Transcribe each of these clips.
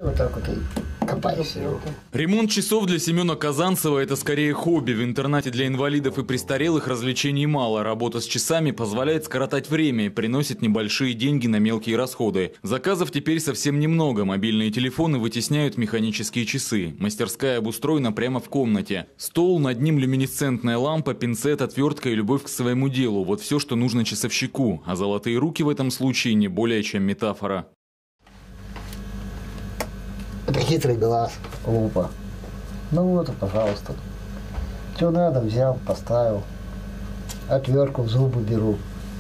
Вот так вот и копаюсь. Ремонт часов для Семена Казанцева – это скорее хобби. В интернате для инвалидов и престарелых развлечений мало. Работа с часами позволяет скоротать время и приносит небольшие деньги на мелкие расходы. Заказов теперь совсем немного. Мобильные телефоны вытесняют механические часы. Мастерская обустроена прямо в комнате. Стол, над ним люминесцентная лампа, пинцет, отвертка и любовь к своему делу – вот все, что нужно часовщику. А золотые руки в этом случае не более чем метафора. Это хитрый глаз, лупа. Ну вот, пожалуйста. Что надо, взял, поставил. Отвертку в зубы беру.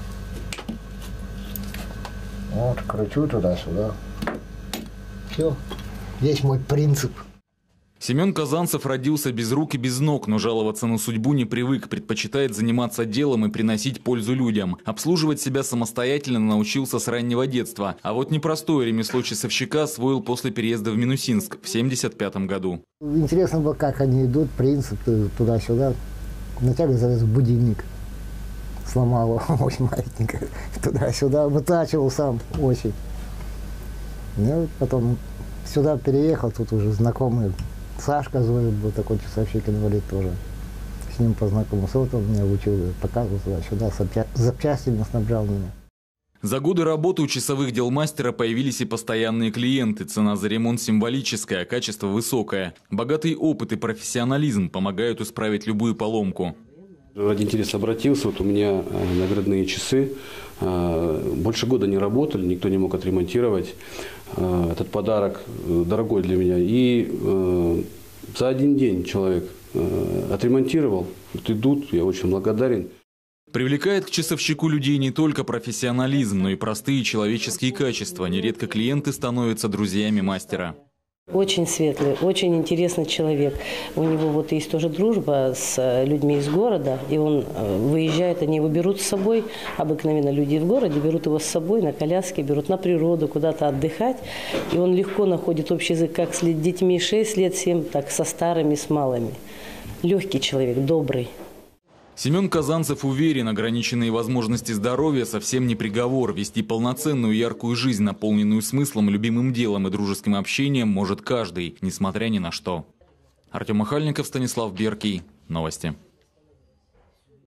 Вот, кручу туда-сюда. Все. Весь мой принцип. Семен Казанцев родился без рук и без ног, но жаловаться на судьбу не привык, предпочитает заниматься делом и приносить пользу людям. Обслуживать себя самостоятельно научился с раннего детства, а вот непростое ремесло часовщика освоил после переезда в Минусинск в 1975 году. Интересно было, как они идут, принцип туда-сюда. Вначале залез в будильник, сломал его, очень маленький, туда-сюда, вытачивал сам очень. Ну, потом сюда переехал, тут уже знакомый. Сашка звонит, был такой часовщик, инвалид тоже. С ним познакомился, вот он меня учил, показывал туда-сюда, запчастями снабжал меня. За годы работы у часовых дел мастера появились и постоянные клиенты. Цена за ремонт символическая, а качество высокое. Богатый опыт и профессионализм помогают исправить любую поломку. Ради интереса обратился, вот у меня наградные часы. Больше года не работали, никто не мог отремонтировать. Этот подарок дорогой для меня. И за один день человек отремонтировал. Вот идут, я очень благодарен. Привлекает к часовщику людей не только профессионализм, но и простые человеческие качества. Нередко клиенты становятся друзьями мастера. Очень светлый, очень интересный человек. У него вот есть тоже дружба с людьми из города, и он выезжает, они его берут с собой, обыкновенно люди в городе берут его с собой на коляске, берут на природу, куда-то отдыхать, и он легко находит общий язык как с детьми 6 лет, 7, так со старыми, с малыми. Легкий человек, добрый. Семен Казанцев уверен, ограниченные возможности здоровья совсем не приговор. Вести полноценную яркую жизнь, наполненную смыслом, любимым делом и дружеским общением может каждый, несмотря ни на что. Артем Махальников, Станислав Беркий. Новости.